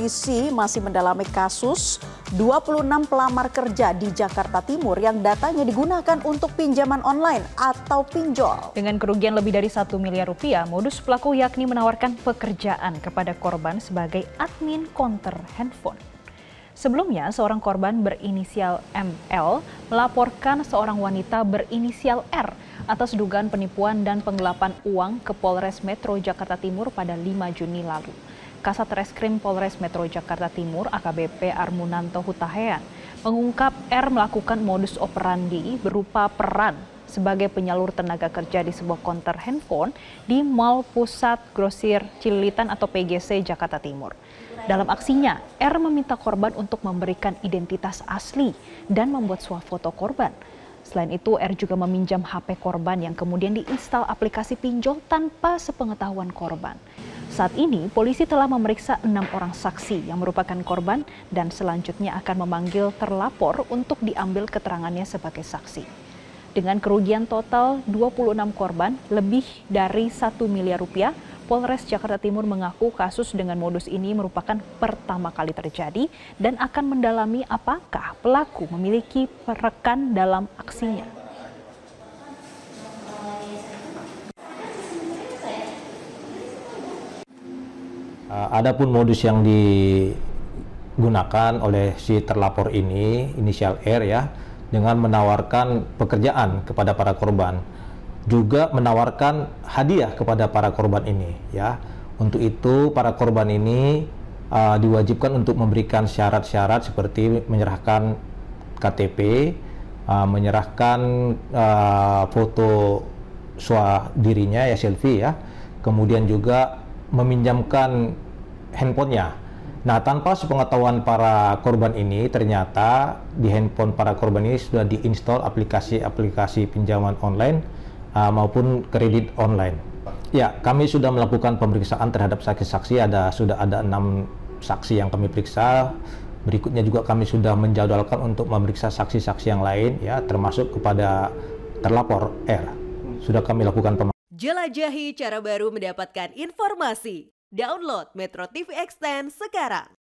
polisi masih mendalami kasus 26 pelamar kerja di Jakarta Timur yang datanya digunakan untuk pinjaman online atau pinjol. Dengan kerugian lebih dari 1 miliar rupiah, modus pelaku yakni menawarkan pekerjaan kepada korban sebagai admin konter handphone. Sebelumnya, seorang korban berinisial ML melaporkan seorang wanita berinisial R atas dugaan penipuan dan penggelapan uang ke Polres Metro Jakarta Timur pada 5 Juni lalu. Kasat Reskrim Polres Metro Jakarta Timur AKBP Armunanto Hutahean mengungkap R melakukan modus operandi berupa peran sebagai penyalur tenaga kerja di sebuah konter handphone di Mall Pusat Grosir Cililitan atau PGC Jakarta Timur. Dalam aksinya, R meminta korban untuk memberikan identitas asli dan membuat swafoto korban. Selain itu, R juga meminjam HP korban yang kemudian diinstal aplikasi pinjol tanpa sepengetahuan korban. Saat ini, polisi telah memeriksa 6 orang saksi yang merupakan korban dan selanjutnya akan memanggil terlapor untuk diambil keterangannya sebagai saksi. Dengan kerugian total 26 korban, lebih dari 1 miliar rupiah, Polres Jakarta Timur mengaku kasus dengan modus ini merupakan pertama kali terjadi dan akan mendalami apakah pelaku memiliki rekan dalam aksinya. Adapun modus yang digunakan oleh si terlapor ini, inisial R ya, dengan menawarkan pekerjaan kepada para korban, juga menawarkan hadiah kepada para korban ini ya. Untuk itu para korban ini diwajibkan untuk memberikan syarat-syarat seperti menyerahkan KTP, menyerahkan foto dirinya ya, selfie ya, kemudian juga meminjamkan handphonenya. Nah, tanpa sepengetahuan para korban ini, ternyata di handphone para korban ini sudah diinstal aplikasi pinjaman online maupun kredit online. Ya, kami sudah melakukan pemeriksaan terhadap saksi-saksi, sudah ada 6 saksi yang kami periksa. Berikutnya juga kami sudah menjadwalkan untuk memeriksa saksi-saksi yang lain ya, termasuk kepada terlapor R. Sudah kami lakukan pemeriksaan. Jelajahi cara baru mendapatkan informasi. Download Metro TV Extend sekarang.